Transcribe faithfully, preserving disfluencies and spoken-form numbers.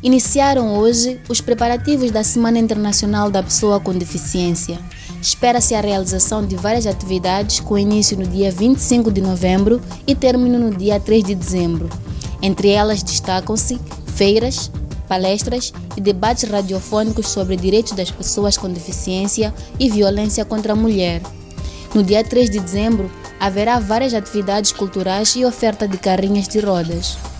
Iniciaram hoje os preparativos da Semana Internacional da Pessoa com Deficiência. Espera-se a realização de várias atividades com início no dia vinte e cinco de novembro e término no dia três de dezembro. Entre elas destacam-se feiras, palestras e debates radiofônicos sobre direitos das pessoas com deficiência e violência contra a mulher. No dia três de dezembro, haverá várias atividades culturais e oferta de carrinhas de rodas.